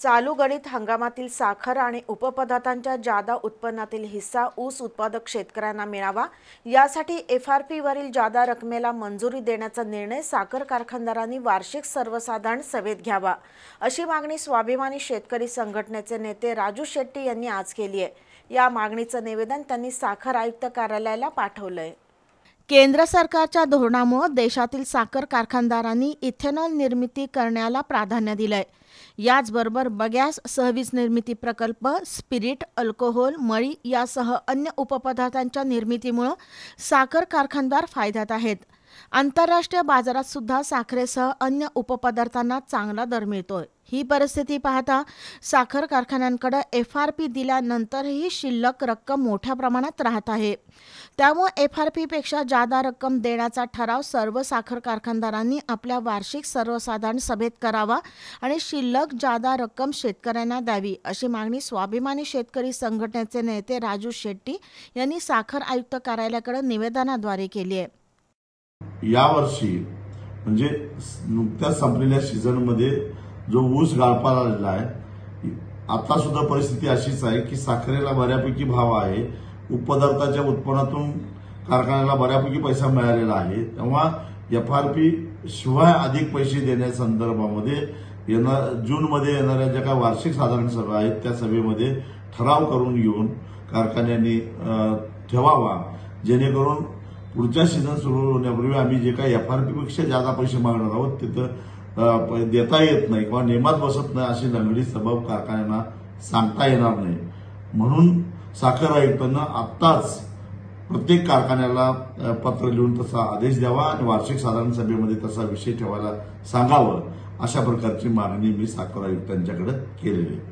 चालू गणित हंगामातील साखर आणि उपपदार्थांच्या जादा उत्पन्नातील हिस्सा ऊस उत्पादक शेतकऱ्यांना मिळावा यासाठी एफआरपी वरील जादा रकमेला मंजुरी देण्याचा निर्णय साखर कारखानदारांनी वार्षिक सर्वसाधारण सभेत घ्यावा अशी मागणी स्वाभिमानी शेतकरी संघटनेचे नेते राजू शेट्टी यांनी आज केली आहे। या मागणीचं निवेदन त्यांनी साखर आयुक्त कार्यालयाला पाठवलंय। केंद्र सरकारच्या धोरणामुळे देशातील साखर कारखानदारांनी इथेनॉल निर्मिती करण्याला प्राधान्य दिलंय। याचबरोबर बगॅस सहवीज निर्मिती प्रकल्प, स्पिरिट, अल्कोहोल, मळी यासह अन्य उपपदार्थांच्या निर्मितीमुळे साखर कारखानदार फायद्यात आहेत। आंतरराष्ट्रीय बाजारात सुद्धा साखरेसह अन्य उपपदार्थांना चांगला दर मिळतोय। ही परिस्थिती पाहता साखर कारखान्यांकडे एफआरपी दिल्यानंतरही शिल्लक रक्कम मोठ्या प्रमाणात राहत आहे। त्यामुळे एफआरपी पेक्षा जादा रक्कम देण्याचा ठराव सर्व साखर कारखानदारांनी आपल्या वार्षिक सर्वसाधारण सभेत करावा आणि शिल्लक जादा रक्कम शेतकऱ्यांना द्यावी अशी मागणी स्वाभिमानी शेतकरी संघटनेचे नेते राजू शेट्टी यांनी साखर आयुक्त कार्यालयाकडे निवेदनाद्वारे केली आहे। यावर्षी म्हणजे नुकत्याच संपलेल्या सीझनमध्ये जो ऊस गाळपाला आलेला आहे, आता सुद्धा परिस्थिती अशीच आहे की साखरेला बऱ्यापैकी भाव आहे, उपपदार्थाच्या उत्पन्नातून कारखान्याला बऱ्यापैकी पैसा मिळालेला आहे। तेव्हा एफआरपी शिवाय अधिक पैसे देण्याच्या संदर्भामध्ये जूनमध्ये येणाऱ्या ज्या काही वार्षिक साधारण सभा आहेत त्या सभेमध्ये ठराव करून घेऊन कारखान्यांनी ठेवावा, जेणेकरून पुढच्या सीझन सुरू होण्यापूर्वी आम्ही जे काही एफआरपी पेक्षा जादा पैसे मागणार आहोत तिथं देता येत नाही किंवा नियमात बसत नाही अशी लंगडी सबब कारखान्यांना सांगता येणार नाही। म्हणून साखर आयुक्तांना आत्ताच प्रत्येक कारखान्याला पत्र लिहून तसा आदेश द्यावा आणि वार्षिक साधारण सभेमध्ये तसा विषय ठेवायला सांगावं, अशा प्रकारची मागणी मी साखर आयुक्तांच्याकडे केलेली आहे।